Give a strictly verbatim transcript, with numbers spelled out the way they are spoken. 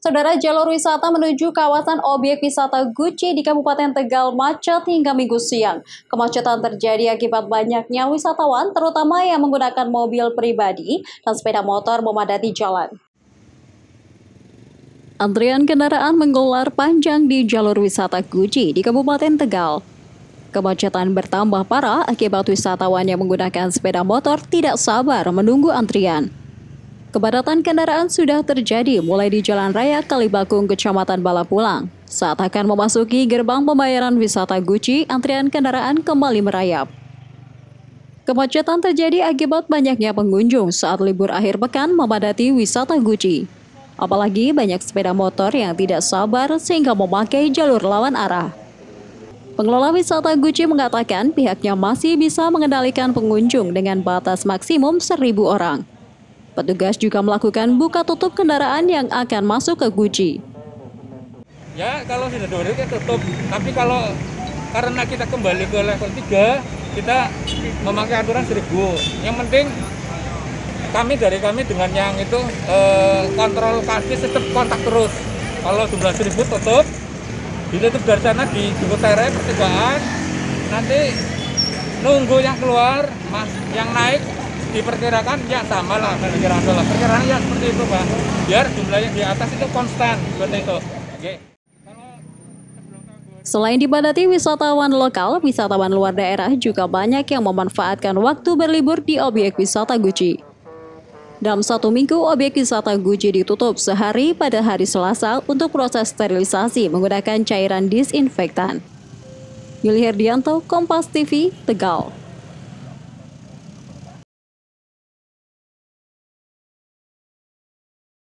Saudara, jalur wisata menuju kawasan objek wisata Guci di Kabupaten Tegal macet hingga Minggu siang. Kemacetan terjadi akibat banyaknya wisatawan, terutama yang menggunakan mobil pribadi dan sepeda motor memadati jalan. Antrian kendaraan mengular panjang di jalur wisata Guci di Kabupaten Tegal. Kemacetan bertambah parah akibat wisatawan yang menggunakan sepeda motor tidak sabar menunggu antrian. Kepadatan kendaraan sudah terjadi mulai di Jalan Raya Kalibakung, Kecamatan Balapulang. Saat akan memasuki gerbang pembayaran wisata Guci, antrian kendaraan kembali merayap. Kemacetan terjadi akibat banyaknya pengunjung saat libur akhir pekan memadati wisata Guci. Apalagi banyak sepeda motor yang tidak sabar sehingga memakai jalur lawan arah. Pengelola wisata Guci mengatakan pihaknya masih bisa mengendalikan pengunjung dengan batas maksimum seribu orang. Petugas juga melakukan buka tutup kendaraan yang akan masuk ke Guci. Ya, kalau sudah dua kita tutup. Tapi kalau karena kita kembali ke level tiga, kita memakai aturan seribu. Yang penting kami dari kami dengan yang itu eh, kontrol kaki tetap kontak terus. Kalau jumlah seribu tutup, ditutup dari sana di Jogoteret pertigaan. Nanti nunggu yang keluar, mas yang naik diperkirakan ya sama lah, perkiraan lah, perkiraan ya seperti itu Pak, biar jumlahnya di atas itu konstan seperti itu. Oke. Selain dipadati wisatawan lokal, wisatawan luar daerah juga banyak yang memanfaatkan waktu berlibur di objek wisata Guci. Dalam satu minggu, objek wisata Guci ditutup sehari pada hari Selasa untuk proses sterilisasi menggunakan cairan disinfektan. Yuli Herdianto, Kompas T V, Tegal.